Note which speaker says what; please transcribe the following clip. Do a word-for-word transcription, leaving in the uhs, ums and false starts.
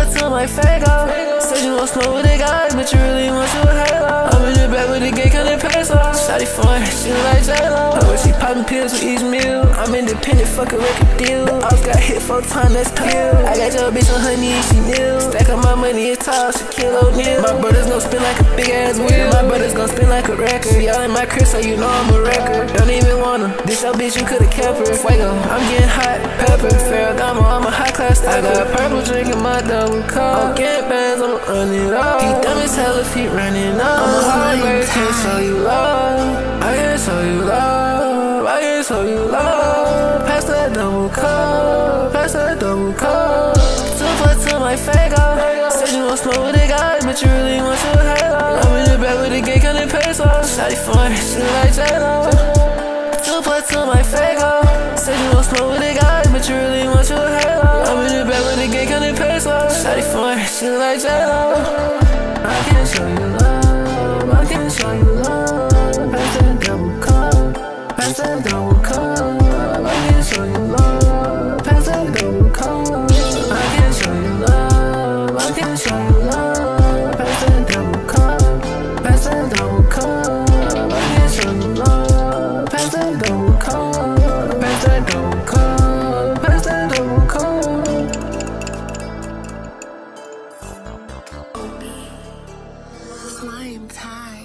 Speaker 1: fuck to my Fago. Said you want smoke with the guys, but you really want you a halo. I'm in the back with the gay hundred pesos. Shawty foreign, she like J-Lo. Oh, she poppin' pills with each meal. I'm independent, fuck a record deal. I was got hit four times, that's kill. I got your bitch on her knees, she kneel. Stack up my money, it's tall, she kilo Neil. My brother's gon' spin like a big ass wheel. My brother's gon' spin like a record. See, y'all in my crib, so you know I'm a record. Don't even want her. This your bitch, you could've kept her. Fuego, I'm getting hot, pepper. Ferragamo, I'm a high class stepper. I got purple drink in my double cup. I'm getting bands, I'ma run it up. He dumb as hell if he running up. I'm a hard bird, can't show you love. I can't show you love. I can't show you love. Pass that double cup. Pass that double cup. Two foot to my Fago. Said you want smoke with the guys, but you really want you a halo. I'm in the back with the gay hundred pesos. Shawty foreign, she like J-Lo. Two foot to my Fago. Said you want smoke with the guys, but you really want you a halo. I'm in the back with the gay hundred pesos. Shawty foreign, she like J-Lo. I can't show you love. I can't show you love. Pass that double cup. Pass that double cup. I can't show you love. Pass that double cup. I can't show you love. I can't show you love. Pass that double cup. Pass that double cup. I can't show you love. Pass that double cup. Pass that double cup. Pass that double cup.
Speaker 2: Slime time.